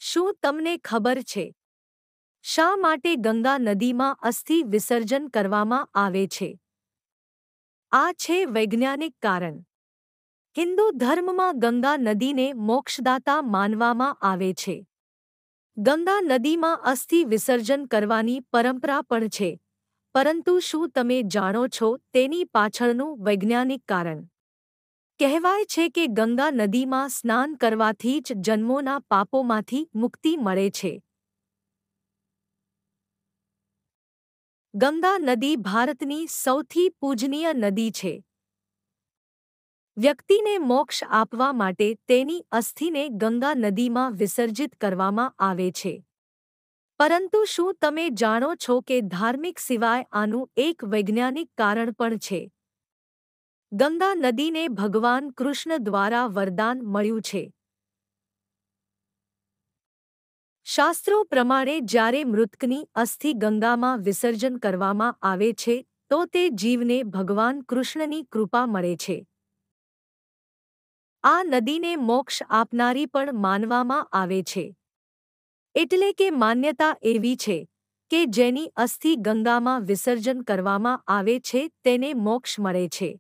શું તમને ખબર છે શા માટે ગંગા નદીમાં અસ્થિ વિસર્જન કરવામાં આવે છે? આ છે વૈજ્ઞાનિક કારણ. હિન્દુ ધર્મમાં ગંગા નદીને મોક્ષદાતા માનવામાં આવે છે. ગંગા નદીમાં અસ્થિ વિસર્જન કરવાની પરંપરા પણ છે, પરંતુ શું તમે જાણો છો તેની પાછળનું વૈજ્ઞાનિક કારણ? કહેવાય છે કે ગંગા નદીમાં સ્નાન કરવાથી જ જન્મોના પાપોમાંથી મુક્તિ મળે છે. ગંગા નદી ભારતની સૌથી પૂજનીય નદી છે. વ્યક્તિને મોક્ષ આપવા માટે તેની અસ્થિને ગંગા નદીમાં વિસર્જિત કરવામાં આવે છે. પરંતુ શું તમે જાણો છો કે ધાર્મિક સિવાય આનું એક વૈજ્ઞાનિક કારણ પણ છે? ગંગા નદીને ભગવાન કૃષ્ણ દ્વારા વરદાન મળ્યું છે. શાસ્ત્રો પ્રમાણે જ્યારે મૃતકની અસ્થિ ગંગામાં વિસર્જન કરવામાં આવે છે તો તે જીવને ભગવાન કૃષ્ણની કૃપા મળે છે. આ નદીને મોક્ષ આપનારી પણ માનવામાં આવે છે. એટલે કે માન્યતા એવી છે કે જેની અસ્થિ ગંગામાં વિસર્જન કરવામાં આવે છે તેને મોક્ષ મળે છે.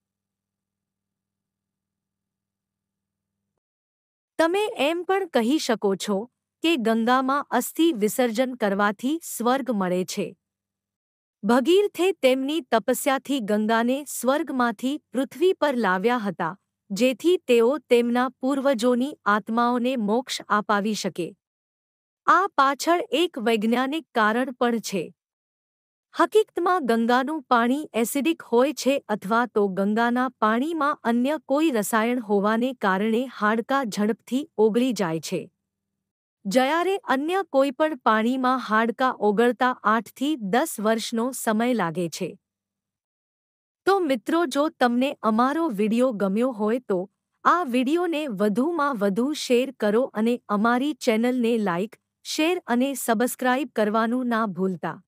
તમે એમ પણ કહી શકો છો કે ગંગામાં અસ્થિ વિસર્જન કરવાથી સ્વર્ગ મળે છે. ભગીરથે તેમની તપસ્યાથી ગંગાને સ્વર્ગમાંથી પૃથ્વી પર લાવ્યા હતા, જેથી તેઓ તેમના પૂર્વજોની આત્માઓને મોક્ષ અપાવી શકે. આ પાછળ એક વૈજ્ઞાનિક કારણ પણ છે. હકીકતમાં ગંગાનું પાણી એસિડિક હોય છે અથવા તો ગંગાના પાણીમાં અન્ય કોઈ રસાયણ હોવાને કારણે હાડકાં ઝડપથી ઓગળી જાય છે. જ્યારે અન્ય કોઈપણ પાણીમાં હાડકાં ઓગળતા 8 થી 10 વર્ષનો સમય લાગે છે. તો મિત્રો, જો તમને અમારો વિડિયો ગમ્યો હોય તો આ વિડિયોને વધુમાં વધુ શેર કરો અને અમારી ચેનલને લાઇક, શેર અને સબસ્ક્રાઇબ કરવાનું ના ભૂલતા.